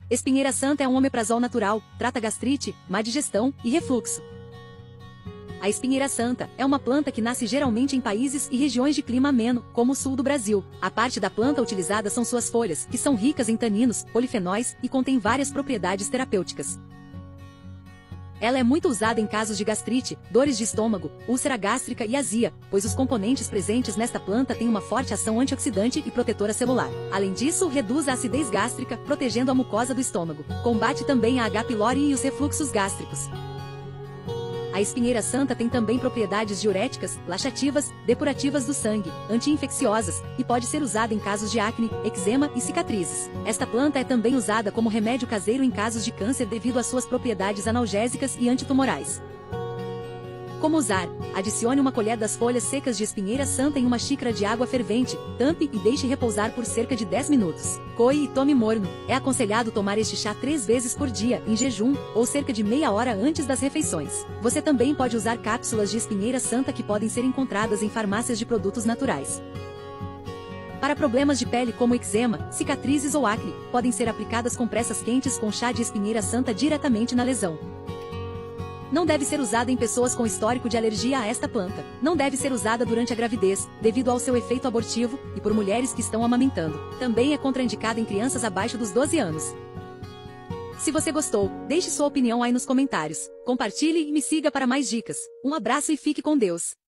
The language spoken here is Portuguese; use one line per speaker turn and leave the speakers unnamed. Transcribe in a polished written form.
Espinheira santa é um omeprazol natural, trata gastrite, má digestão e refluxo. A espinheira santa é uma planta que nasce geralmente em países e regiões de clima ameno, como o sul do Brasil. A parte da planta utilizada são suas folhas, que são ricas em taninos, polifenóis e contêm várias propriedades terapêuticas. Ela é muito usada em casos de gastrite, dores de estômago, úlcera gástrica e azia, pois os componentes presentes nesta planta têm uma forte ação antioxidante e protetora celular. Além disso, reduz a acidez gástrica, protegendo a mucosa do estômago. Combate também a H. pylori e os refluxos gástricos. A espinheira santa tem também propriedades diuréticas, laxativas, depurativas do sangue, anti-infecciosas, e pode ser usada em casos de acne, eczema e cicatrizes. Esta planta é também usada como remédio caseiro em casos de câncer devido às suas propriedades analgésicas e antitumorais. Como usar? Adicione uma colher das folhas secas de espinheira santa em uma xícara de água fervente, tampe e deixe repousar por cerca de 10 minutos. Coe e tome morno. É aconselhado tomar este chá 3 vezes por dia, em jejum, ou cerca de meia hora antes das refeições. Você também pode usar cápsulas de espinheira santa que podem ser encontradas em farmácias de produtos naturais. Para problemas de pele como eczema, cicatrizes ou acne, podem ser aplicadas compressas quentes com chá de espinheira santa diretamente na lesão. Não deve ser usada em pessoas com histórico de alergia a esta planta. Não deve ser usada durante a gravidez, devido ao seu efeito abortivo, e por mulheres que estão amamentando. Também é contraindicada em crianças abaixo dos 12 anos. Se você gostou, deixe sua opinião aí nos comentários. Compartilhe e me siga para mais dicas. Um abraço e fique com Deus.